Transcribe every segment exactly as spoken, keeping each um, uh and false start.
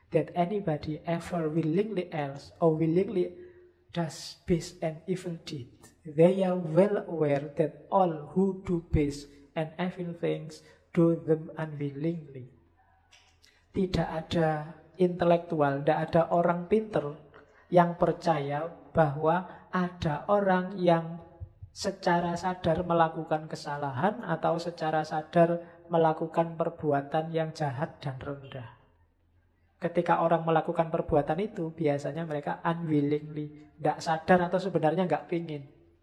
that anybody ever willingly else or willingly does base and evil deed. They are well aware that all who do base and evil things do them unwillingly. Tidak ada intelektual, tidak ada orang pinter yang percaya bahwa ada orang yang secara sadar melakukan kesalahan atau secara sadar melakukan perbuatan yang jahat dan rendah. Ketika orang melakukan perbuatan itu, biasanya mereka unwillingly, tidak sadar atau sebenarnya nggak pingin.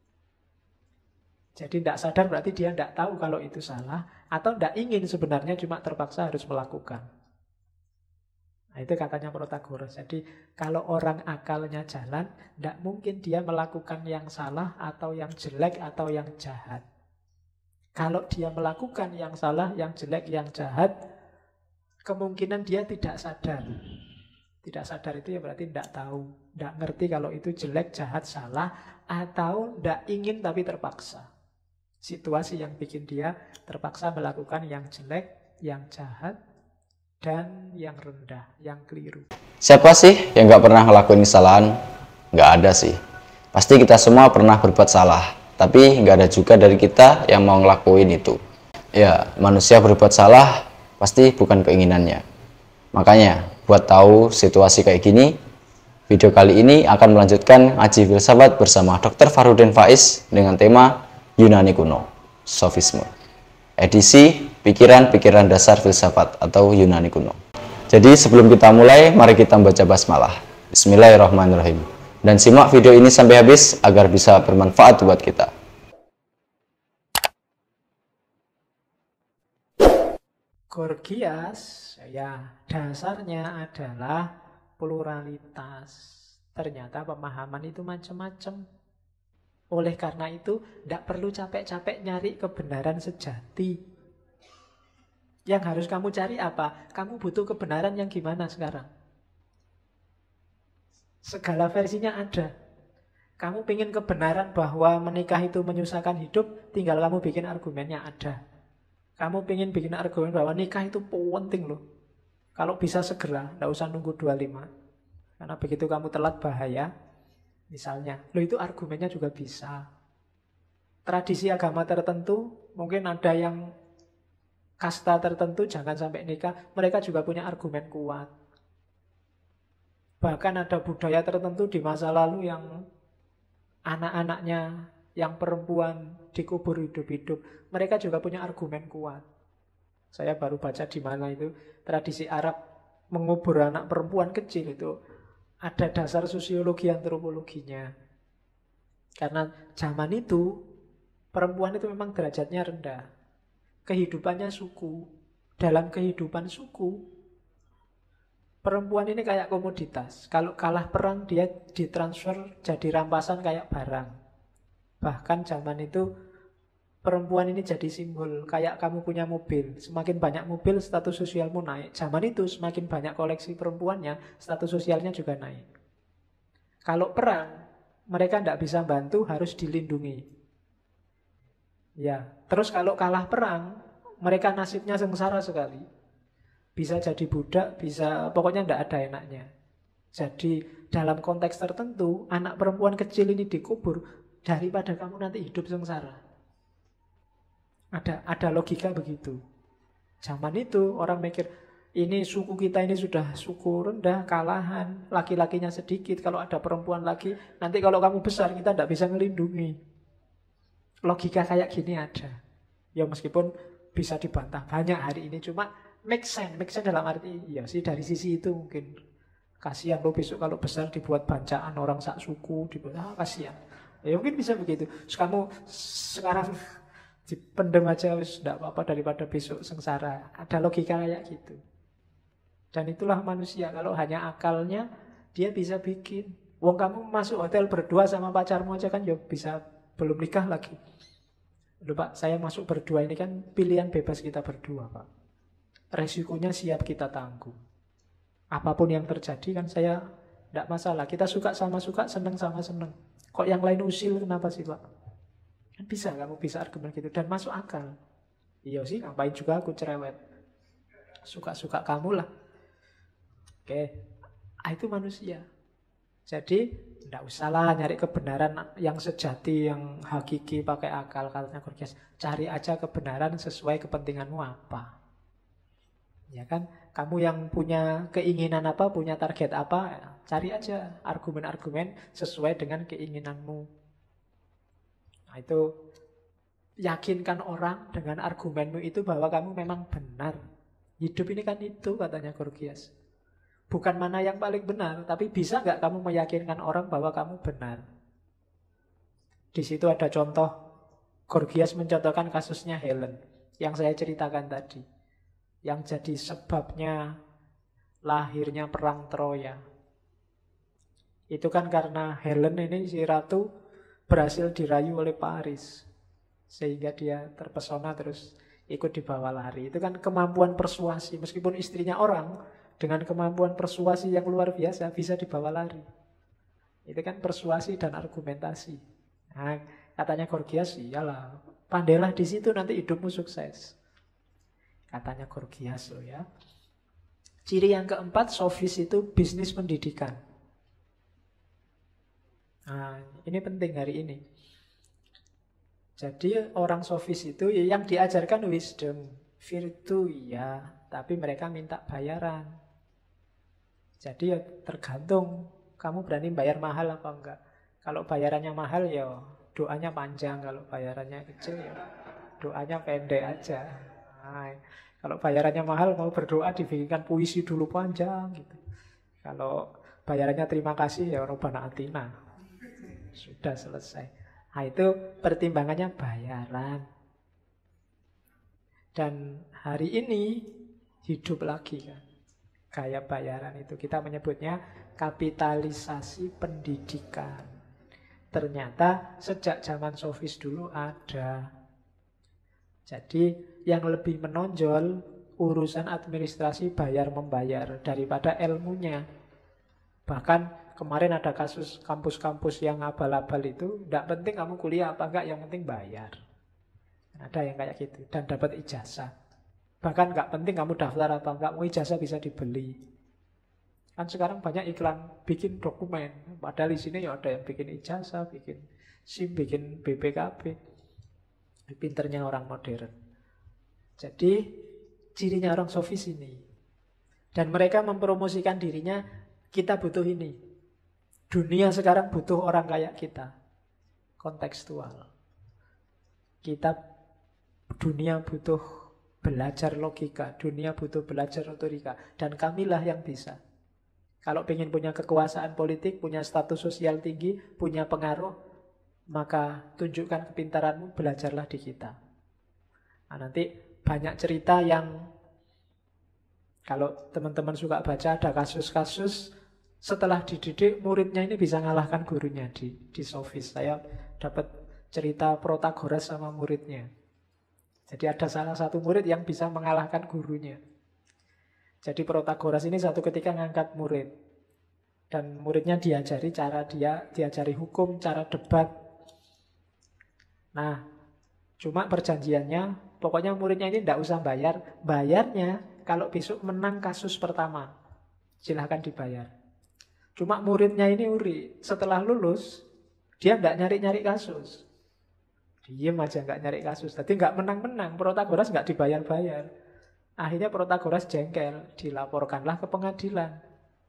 Jadi tidak sadar berarti dia tidak tahu kalau itu salah, atau tidak ingin sebenarnya, cuma terpaksa harus melakukan. Nah, itu katanya Protagoras. Jadi kalau orang akalnya jalan, tidak mungkin dia melakukan yang salah atau yang jelek atau yang jahat. Kalau dia melakukan yang salah, yang jelek, yang jahat, kemungkinan dia tidak sadar. Tidak sadar itu ya berarti tidak tahu, tidak ngerti kalau itu jelek, jahat, salah, atau tidak ingin tapi terpaksa. Situasi yang bikin dia terpaksa melakukan yang jelek, yang jahat, dan yang rendah, yang keliru. Siapa sih yang nggak pernah ngelakuin kesalahan? Nggak ada sih. Pasti kita semua pernah berbuat salah, tapi nggak ada juga dari kita yang mau ngelakuin itu. Ya, manusia berbuat salah pasti bukan keinginannya. Makanya, buat tahu situasi kayak gini, video kali ini akan melanjutkan ngaji filsafat bersama dokter Farudin Faiz dengan tema Yunani kuno, sofisme. Edisi pikiran-pikiran dasar filsafat atau Yunani kuno. Jadi sebelum kita mulai, mari kita membaca basmalah. Bismillahirrahmanirrahim. Dan simak video ini sampai habis agar bisa bermanfaat buat kita. Gorgias, ya dasarnya adalah pluralitas. Ternyata pemahaman itu macam-macam. Oleh karena itu, tidak perlu capek-capek nyari kebenaran sejati. Yang harus kamu cari apa? Kamu butuh kebenaran yang gimana sekarang? Segala versinya ada. Kamu pengen kebenaran bahwa menikah itu menyusahkan hidup, tinggal kamu bikin argumennya ada. Kamu pengen bikin argumen bahwa nikah itu penting loh. Kalau bisa segera, tidak usah nunggu dua puluh lima. Karena begitu kamu telat bahaya. Misalnya, loh itu argumennya juga bisa. Tradisi agama tertentu, mungkin ada yang kasta tertentu jangan sampai nikah, mereka juga punya argumen kuat. Bahkan ada budaya tertentu di masa lalu yang anak-anaknya, yang perempuan dikubur hidup-hidup, mereka juga punya argumen kuat. Saya baru baca di mana itu, tradisi Arab mengubur anak perempuan kecil itu ada dasar sosiologi antropologinya. Karena zaman itu perempuan itu memang derajatnya rendah. Kehidupannya suku. Dalam kehidupan suku, perempuan ini kayak komoditas. Kalau kalah perang dia ditransfer jadi rampasan kayak barang. Bahkan zaman itu perempuan ini jadi simbol. Kayak kamu punya mobil, semakin banyak mobil status sosialmu naik. Zaman itu semakin banyak koleksi perempuannya, status sosialnya juga naik. Kalau perang, mereka tidak bisa bantu, harus dilindungi. Ya, terus kalau kalah perang, mereka nasibnya sengsara sekali. Bisa jadi budak, bisa pokoknya tidak ada enaknya. Jadi dalam konteks tertentu, anak perempuan kecil ini dikubur daripada kamu nanti hidup sengsara. Ada ada logika begitu. Zaman itu orang mikir, ini suku kita ini sudah suku rendah, kalahan, laki-lakinya sedikit. Kalau ada perempuan lagi, nanti kalau kamu besar kita tidak bisa melindungi. Logika kayak gini ada. Ya meskipun bisa dibantah banyak hari ini, cuma make sense, make sense dalam arti ya sih dari sisi itu mungkin kasihan lo besok kalau besar dibuat bancaan orang sak suku, dibuat ah kasihan. Ya mungkin bisa begitu. Terus kamu sekarang dipendem aja tidak apa-apa daripada besok sengsara. Ada logika kayak gitu. Dan itulah manusia, kalau hanya akalnya dia bisa bikin. Wong kamu masuk hotel berdua sama pacarmu aja kan ya bisa belum nikah lagi. Loh Pak, saya masuk berdua ini kan pilihan bebas kita berdua Pak. Resikonya siap kita tanggung. Apapun yang terjadi kan saya tidak masalah. Kita suka sama suka, seneng sama seneng. Kok yang lain usil kenapa sih Pak? Kan bisa, kamu bisa argumen gitu. Dan masuk akal. Iya sih, ngapain juga aku cerewet. Suka-suka kamu lah. Oke, ah, itu manusia. Jadi tidak usahlah nyari kebenaran yang sejati, yang hakiki pakai akal, katanya Gorgias. Cari aja kebenaran sesuai kepentinganmu apa. Ya kan, kamu yang punya keinginan apa, punya target apa, cari aja argumen-argumen sesuai dengan keinginanmu. Nah itu, yakinkan orang dengan argumenmu itu bahwa kamu memang benar. Hidup ini kan itu, katanya Gorgias. Bukan mana yang paling benar, tapi bisa nggak kamu meyakinkan orang bahwa kamu benar? Di situ ada contoh, Gorgias mencontohkan kasusnya Helen, yang saya ceritakan tadi. Yang jadi sebabnya lahirnya perang Troya. Itu kan karena Helen ini, si ratu, berhasil dirayu oleh Paris. Sehingga dia terpesona terus ikut dibawa lari. Itu kan kemampuan persuasi. Meskipun istrinya orang, dengan kemampuan persuasi yang luar biasa bisa dibawa lari. Itu kan persuasi dan argumentasi. Nah, katanya Gorgias, iyalah, pandailah di situ nanti hidupmu sukses. Katanya Gorgias loh ya. Ciri yang keempat, sofis itu bisnis pendidikan. Nah, ini penting hari ini. Jadi orang sofis itu ya yang diajarkan wisdom, virtu ya, tapi mereka minta bayaran. Jadi ya tergantung kamu berani bayar mahal apa enggak. Kalau bayarannya mahal ya doanya panjang, kalau bayarannya kecil ya doanya pendek aja. Nah, kalau bayarannya mahal mau berdoa dibikinkan puisi dulu panjang gitu. Kalau bayarannya terima kasih ya Robbana Atina. Sudah selesai. Nah itu pertimbangannya bayaran. Dan hari ini hidup lagi kan gaya bayaran itu. Kita menyebutnya kapitalisasi pendidikan. Ternyata sejak zaman sofis dulu ada. Jadi yang lebih menonjol urusan administrasi bayar-membayar daripada ilmunya. Bahkan kemarin ada kasus kampus-kampus yang abal-abal itu, tidak penting kamu kuliah apa enggak, yang penting bayar. Ada yang kayak gitu, dan dapat ijazah. Bahkan nggak penting kamu daftar apa enggak, mau ijazah bisa dibeli. Kan sekarang banyak iklan bikin dokumen, padahal di sini ya ada yang bikin ijazah, bikin SIM, bikin B P K B. Pinternya orang modern. Jadi cirinya orang sofis ini. Dan mereka mempromosikan dirinya, kita butuh ini. Dunia sekarang butuh orang kayak kita. Kontekstual. Kita, dunia butuh belajar logika, dunia butuh belajar retorika, dan kamilah yang bisa. Kalau ingin punya kekuasaan politik, punya status sosial tinggi, punya pengaruh, maka tunjukkan kepintaranmu, belajarlah di kita. Nah, nanti banyak cerita yang kalau teman-teman suka baca, ada kasus-kasus setelah dididik muridnya ini bisa ngalahkan gurunya di, di sofis. Saya dapat cerita Protagoras sama muridnya. Jadi ada salah satu murid yang bisa mengalahkan gurunya. Jadi Protagoras ini satu ketika ngangkat murid. Dan muridnya diajari cara dia, diajari hukum, cara debat. Nah, cuma perjanjiannya, pokoknya muridnya ini tidak usah bayar. Bayarnya kalau besok menang kasus pertama, silahkan dibayar. Cuma muridnya ini uri, setelah lulus, dia nggak nyari-nyari kasus. Diem aja nggak nyari kasus. Jadi nggak menang-menang, Protagoras nggak dibayar-bayar. Akhirnya Protagoras jengkel, dilaporkanlah ke pengadilan.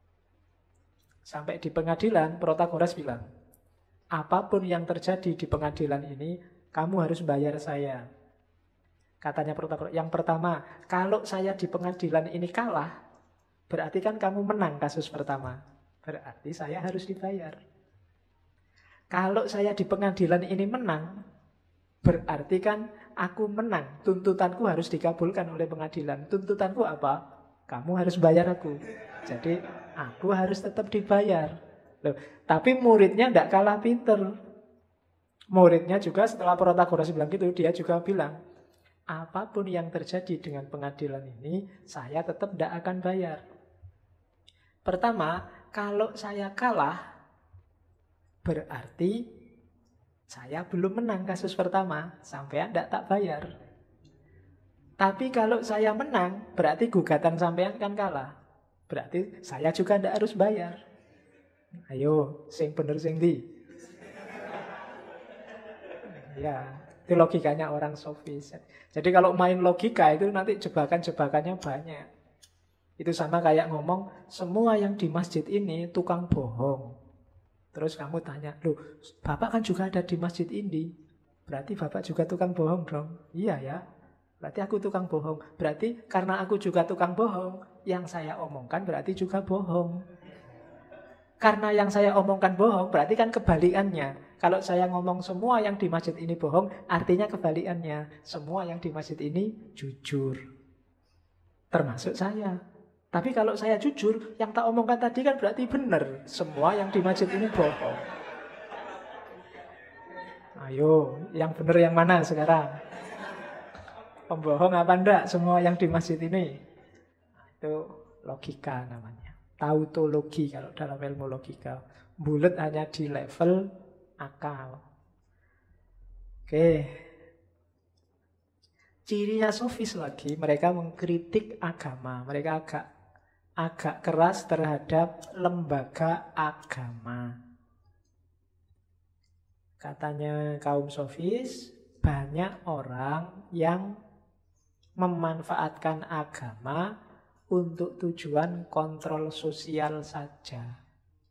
Sampai di pengadilan, Protagoras bilang, apapun yang terjadi di pengadilan ini, kamu harus bayar saya. Katanya Protagoras, yang pertama, kalau saya di pengadilan ini kalah, berarti kan kamu menang kasus pertama. Berarti saya harus dibayar. Kalau saya di pengadilan ini menang, berarti kan aku menang. Tuntutanku harus dikabulkan oleh pengadilan. Tuntutanku apa? Kamu harus bayar aku. Jadi aku harus tetap dibayar. Loh, tapi muridnya tidak kalah pinter. Muridnya juga setelah Protagoras bilang gitu, dia juga bilang, apapun yang terjadi dengan pengadilan ini, saya tetap tidak akan bayar. Pertama, kalau saya kalah, berarti saya belum menang kasus pertama, sampean tidak tak bayar. Tapi kalau saya menang, berarti gugatan sampean kan kalah. Berarti saya juga tidak harus bayar. Ayo, sing bener sing di. Ya, itu logikanya orang sofis. Jadi kalau main logika itu nanti jebakan-jebakannya banyak. Itu sama kayak ngomong, semua yang di masjid ini tukang bohong. Terus kamu tanya, loh, Bapak kan juga ada di masjid ini. Berarti Bapak juga tukang bohong dong? Iya ya. Berarti aku tukang bohong. Berarti karena aku juga tukang bohong, yang saya omongkan berarti juga bohong. Karena yang saya omongkan bohong, berarti kan kebalikannya. Kalau saya ngomong semua yang di masjid ini bohong, artinya kebalikannya. Semua yang di masjid ini jujur. Termasuk saya. Tapi kalau saya jujur, yang tak omongkan tadi kan berarti benar. Semua yang di masjid ini bohong. Ayo, yang benar yang mana sekarang? Pembohong apa enggak semua yang di masjid ini? Itu logika namanya. Tautologi kalau dalam ilmu logika. Bulet hanya di level akal. Oke. Cirinya sofis lagi, mereka mengkritik agama. Mereka agak agak keras terhadap lembaga agama. Katanya kaum sofis, banyak orang yang memanfaatkan agama untuk tujuan kontrol sosial saja.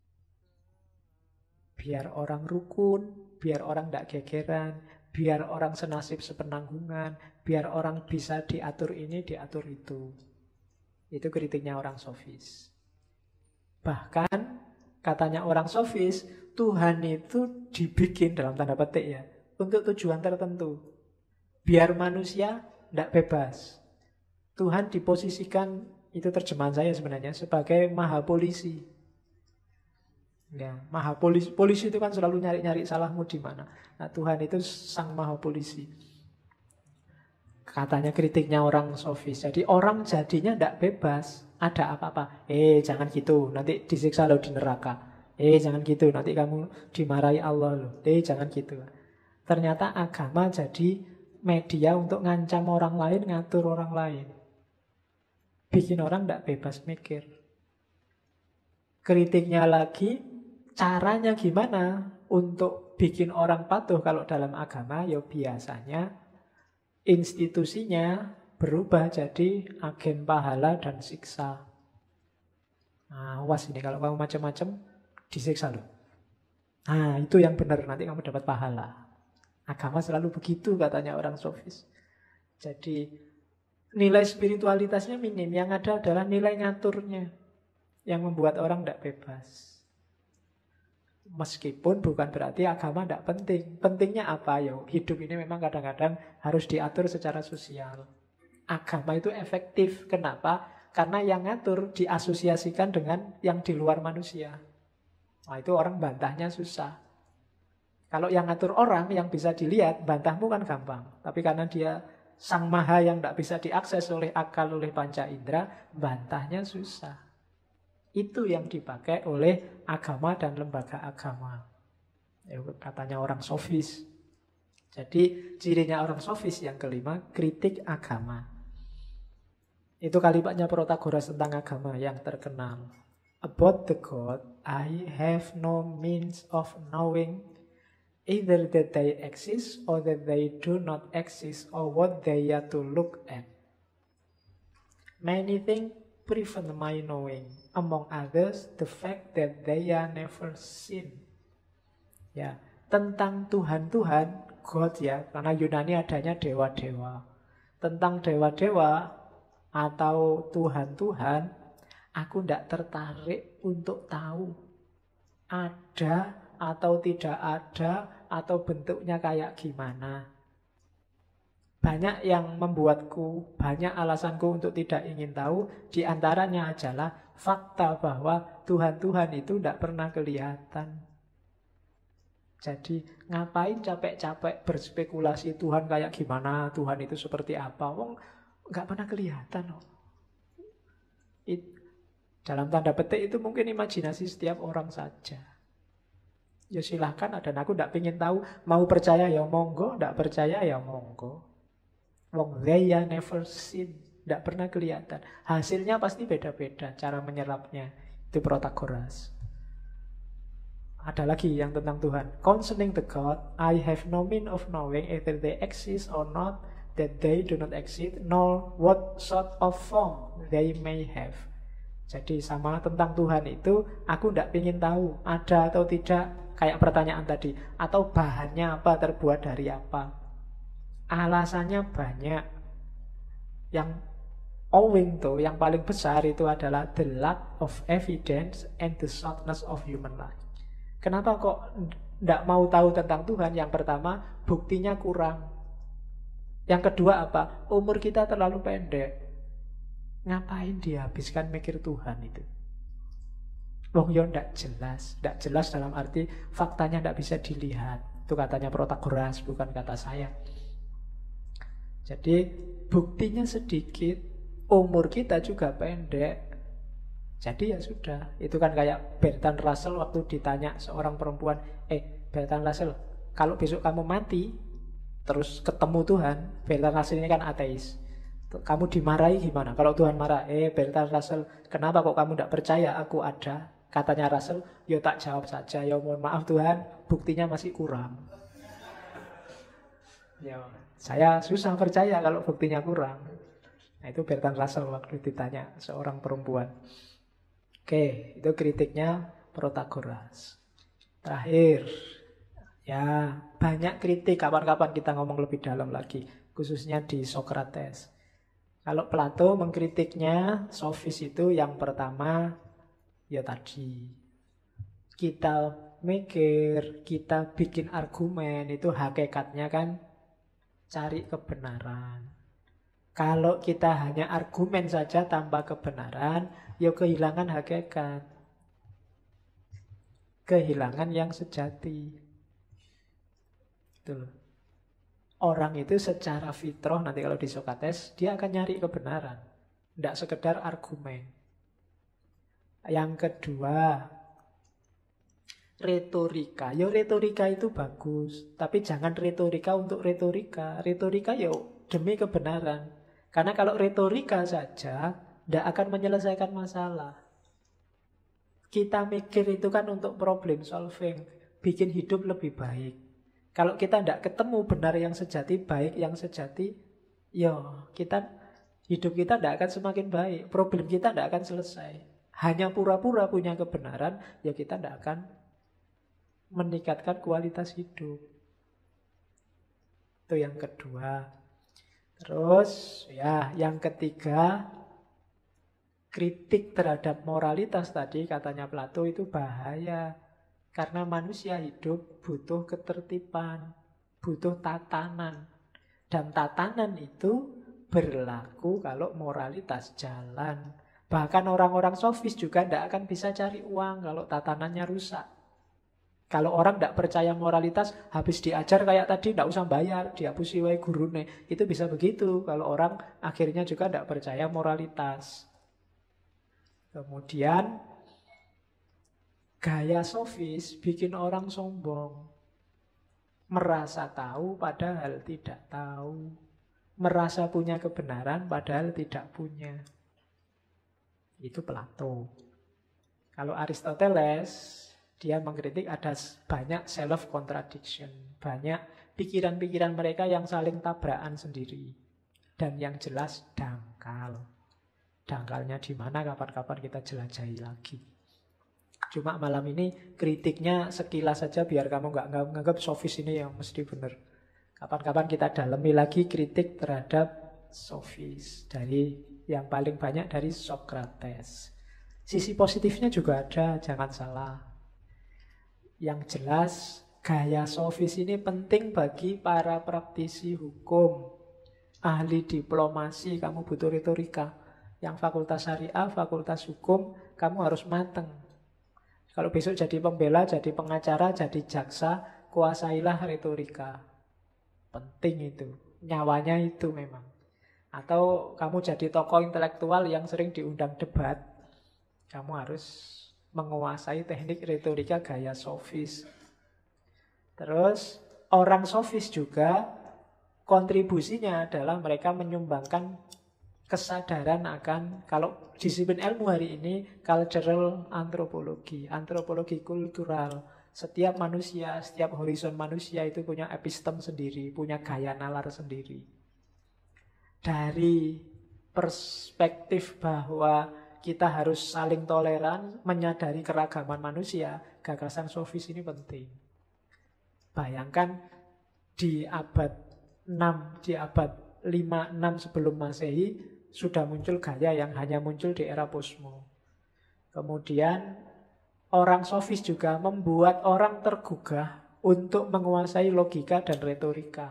Biar orang rukun, biar orang tidak gegeran, biar orang senasib sepenanggungan, biar orang bisa diatur ini, diatur itu. Itu kritiknya orang sofis. Bahkan katanya orang sofis, Tuhan itu dibikin dalam tanda petik ya, untuk tujuan tertentu. Biar manusia tidak bebas. Tuhan diposisikan, itu terjemahan saya sebenarnya, sebagai maha polisi. Ya, maha polisi. Polisi itu kan selalu nyari-nyari salahmu di mana. Nah, Tuhan itu sang maha polisi. Katanya kritiknya orang sofis. Jadi orang jadinya tidak bebas. Ada apa-apa. Eh, jangan gitu. Nanti disiksa lo di neraka. Eh, jangan gitu. Nanti kamu dimarahi Allah lo. Eh, jangan gitu. Ternyata agama jadi media untuk ngancam orang lain, ngatur orang lain. Bikin orang tidak bebas mikir. Kritiknya lagi, caranya gimana untuk bikin orang patuh kalau dalam agama? Ya biasanya institusinya berubah jadi agen pahala dan siksa. Nah, awas ini kalau kamu macam-macam disiksa loh. Nah, itu yang benar, nanti kamu dapat pahala. Agama selalu begitu katanya orang sofis. Jadi nilai spiritualitasnya minim, yang ada adalah nilai ngaturnya yang membuat orang tidak bebas. Meskipun bukan berarti agama tidak penting. Pentingnya apa? Ya, hidup ini memang kadang-kadang harus diatur secara sosial. Agama itu efektif. Kenapa? Karena yang ngatur diasosiasikan dengan yang di luar manusia. Nah, itu orang bantahnya susah. Kalau yang ngatur orang yang bisa dilihat, bantahmu kan gampang. Tapi karena dia sang maha yang tidak bisa diakses oleh akal, oleh panca indera, bantahnya susah. Itu yang dipakai oleh agama dan lembaga agama. Ya, katanya orang sofis. Jadi cirinya orang sofis yang kelima, kritik agama. Itu kalimatnya Protagoras tentang agama yang terkenal. About the God, I have no means of knowing either that they exist or that they do not exist or what they are to look at. Many things prevent my knowing. Among others, the fact that they are never seen. Ya, tentang Tuhan-Tuhan, God ya, karena Yunani adanya dewa-dewa. Tentang dewa-dewa atau Tuhan-Tuhan, aku tidak tertarik untuk tahu. Ada atau tidak ada, atau bentuknya kayak gimana. Banyak yang membuatku, banyak alasanku untuk tidak ingin tahu. Di antaranya adalah fakta bahwa Tuhan-Tuhan itu tidak pernah kelihatan. Jadi ngapain capek-capek berspekulasi Tuhan kayak gimana, Tuhan itu seperti apa. Wong nggak pernah kelihatan. It, dalam tanda petik itu mungkin imajinasi setiap orang saja. Ya silahkan, dan aku tidak ingin tahu. Mau percaya ya monggo, tidak percaya ya monggo. Wong they are never seen. Tidak pernah kelihatan. Hasilnya pasti beda-beda cara menyerapnya. Itu Protagoras. Ada lagi yang tentang Tuhan. Concerning the God, I have no mean of knowing either they exist or not, that they do not exist, nor what sort of form they may have. Jadi sama tentang Tuhan itu, aku tidak ingin tahu ada atau tidak, kayak pertanyaan tadi, atau bahannya apa, terbuat dari apa. Alasannya banyak. Yang owing to, yang paling besar itu adalah the lack of evidence and the shortness of human life. Kenapa kok tidak mau tahu tentang Tuhan? Yang pertama, buktinya kurang. Yang kedua apa? Umur kita terlalu pendek. Ngapain dihabiskan mikir Tuhan itu? Wong yo ndak jelas. Ndak jelas dalam arti faktanya ndak bisa dilihat. Itu katanya Protagoras, bukan kata saya. Jadi buktinya sedikit, umur kita juga pendek. Jadi ya sudah, itu kan kayak Bertrand Russell waktu ditanya seorang perempuan, eh Bertrand Russell, kalau besok kamu mati, terus ketemu Tuhan, Bertrand Russell ini kan ateis, kamu dimarahi gimana? Kalau Tuhan marah, eh Bertrand Russell, kenapa kok kamu tidak percaya aku ada? Katanya Russell, yo tak jawab saja, yo mohon maaf Tuhan, buktinya masih kurang. Ya, saya susah percaya kalau buktinya kurang. Nah, itu Bertrand Russell waktu ditanya seorang perempuan. Oke, itu kritiknya Protagoras. Terakhir, ya banyak kritik, kapan-kapan kita ngomong lebih dalam lagi, khususnya di Socrates. Kalau Plato mengkritiknya sofis itu yang pertama, ya tadi, kita mikir, kita bikin argumen, itu hakikatnya kan cari kebenaran. Kalau kita hanya argumen saja tanpa kebenaran, ya kehilangan hakikat. Kehilangan yang sejati. Itu loh. Orang itu secara fitrah, nanti kalau di Socrates, dia akan nyari kebenaran. Tidak sekedar argumen. Yang kedua, retorika. Ya retorika itu bagus, tapi jangan retorika untuk retorika. Retorika ya demi kebenaran. Karena kalau retorika saja tidak akan menyelesaikan masalah. Kita mikir itu kan untuk problem solving, bikin hidup lebih baik. Kalau kita tidak ketemu benar yang sejati, baik yang sejati, ya kita hidup kita tidak akan semakin baik. Problem kita tidak akan selesai. Hanya pura-pura punya kebenaran, ya kita tidak akan meningkatkan kualitas hidup. Itu yang kedua. Terus ya yang ketiga, kritik terhadap moralitas tadi katanya Plato itu bahaya. Karena manusia hidup butuh ketertiban, butuh tatanan. Dan tatanan itu berlaku kalau moralitas jalan. Bahkan orang-orang sofis juga tidak akan bisa cari uang kalau tatanannya rusak. Kalau orang tidak percaya moralitas, habis diajar kayak tadi, tidak usah bayar, dihapusi wae gurune. Itu bisa begitu, kalau orang akhirnya juga tidak percaya moralitas. Kemudian, gaya sofis bikin orang sombong. Merasa tahu padahal tidak tahu. Merasa punya kebenaran padahal tidak punya. Itu Plato. Kalau Aristoteles, dia mengkritik ada banyak self-contradiction. Banyak pikiran-pikiran mereka yang saling tabrakan sendiri. Dan yang jelas dangkal. Dangkalnya di mana kapan-kapan kita jelajahi lagi. Cuma malam ini kritiknya sekilas saja biar kamu nggak nganggap sofis ini yang mesti benar. Kapan-kapan kita dalami lagi kritik terhadap sofis. Dari yang paling banyak dari Socrates. Sisi positifnya juga ada, jangan salah. Yang jelas, gaya sofis ini penting bagi para praktisi hukum, ahli diplomasi, kamu butuh retorika. Yang fakultas syariah, fakultas hukum, kamu harus mateng. Kalau besok jadi pembela, jadi pengacara, jadi jaksa, kuasailah retorika. Penting itu, nyawanya itu memang. Atau kamu jadi tokoh intelektual yang sering diundang debat, kamu harus menguasai teknik retorika gaya sofis. Terus orang sofis juga kontribusinya adalah mereka menyumbangkan kesadaran akan, kalau disiplin ilmu hari ini, cultural antropologi, antropologi kultural. Setiap manusia, setiap horizon manusia itu punya epistem sendiri, punya gaya nalar sendiri. Dari perspektif bahwa kita harus saling toleran, menyadari keragaman manusia, gagasan sofis ini penting. Bayangkan di abad enam, di abad lima enam sebelum Masehi, sudah muncul gaya yang hanya muncul di era posmo. Kemudian orang sofis juga membuat orang tergugah untuk menguasai logika dan retorika.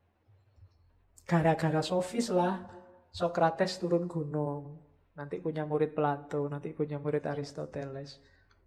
Gara-gara sofis lah Sokrates turun gunung, nanti punya murid Plato, nanti punya murid Aristoteles.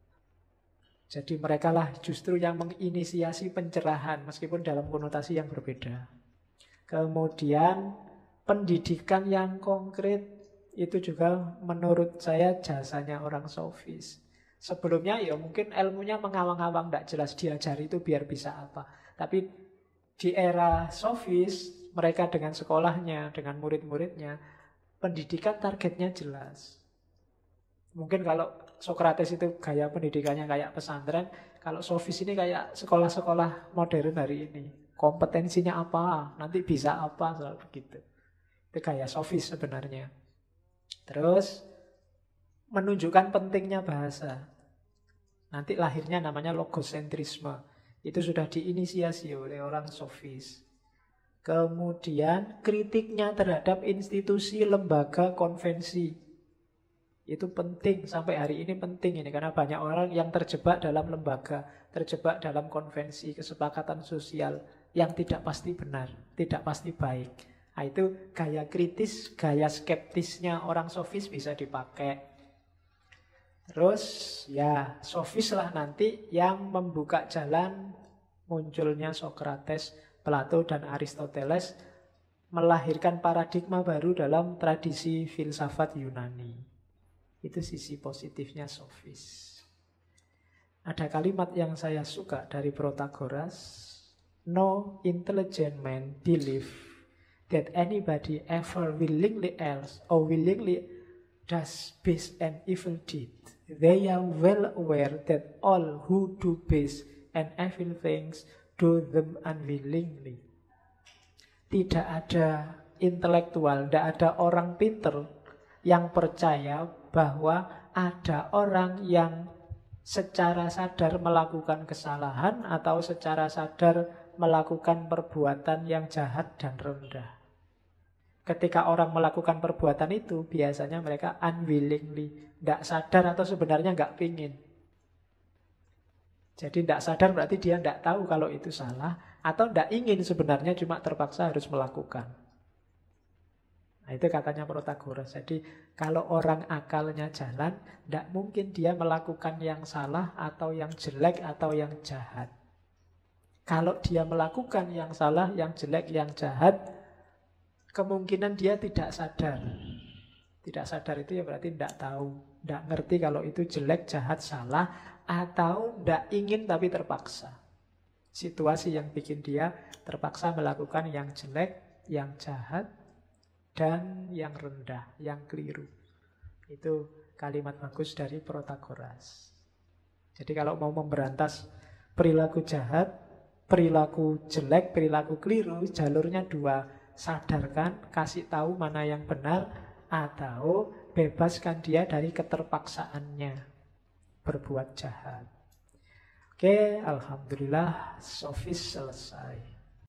Jadi mereka lah justru yang menginisiasi pencerahan, meskipun dalam konotasi yang berbeda. Kemudian pendidikan yang konkret itu juga menurut saya jasanya orang sofis. Sebelumnya ya mungkin ilmunya mengawang-awang, tidak jelas diajari itu biar bisa apa. Tapi di era sofis, mereka dengan sekolahnya, dengan murid-muridnya, pendidikan targetnya jelas. Mungkin kalau Sokrates itu gaya pendidikannya kayak pesantren, kalau sofis ini kayak sekolah-sekolah modern hari ini. Kompetensinya apa, nanti bisa apa, soal begitu. Itu gaya sofis sebenarnya. Terus menunjukkan pentingnya bahasa. Nanti lahirnya namanya logosentrisme. Itu sudah diinisiasi oleh orang sofis. Kemudian kritiknya terhadap institusi, lembaga, konvensi. Itu penting, sampai hari ini penting ini. Karena banyak orang yang terjebak dalam lembaga, terjebak dalam konvensi, kesepakatan sosial yang tidak pasti benar, tidak pasti baik. Nah, itu gaya kritis, gaya skeptisnya orang sofis bisa dipakai. Terus ya sofis lah nanti yang membuka jalan munculnya Sokrates, Plato, dan Aristoteles, melahirkan paradigma baru dalam tradisi filsafat Yunani. Itu sisi positifnya sofis. Ada kalimat yang saya suka dari Protagoras. No intelligent man believe that anybody ever willingly else or willingly does base and evil deed. They are well aware that all who do base and evil things do them unwillingly. Tidak ada intelektual, tidak ada orang pinter yang percaya bahwa ada orang yang secara sadar melakukan kesalahan atau secara sadar melakukan perbuatan yang jahat dan rendah. Ketika orang melakukan perbuatan itu, biasanya mereka unwillingly, tidak sadar atau sebenarnya nggak pingin. Jadi tidak sadar berarti dia tidak tahu kalau itu salah, atau tidak ingin sebenarnya, cuma terpaksa harus melakukan. Nah, itu katanya Protagoras. Jadi kalau orang akalnya jalan, tidak mungkin dia melakukan yang salah atau yang jelek atau yang jahat. Kalau dia melakukan yang salah, yang jelek, yang jahat, kemungkinan dia tidak sadar. Tidak sadar itu ya berarti tidak tahu, tidak ngerti kalau itu jelek, jahat, salah, atau tidak ingin tapi terpaksa. Situasi yang bikin dia terpaksa melakukan yang jelek, yang jahat, dan yang rendah, yang keliru. Itu kalimat bagus dari Protagoras. Jadi kalau mau memberantas perilaku jahat, perilaku jelek, perilaku keliru, jalurnya dua. Sadarkan, kasih tahu mana yang benar, atau bebaskan dia dari keterpaksaannya berbuat jahat. Oke, alhamdulillah sofis selesai.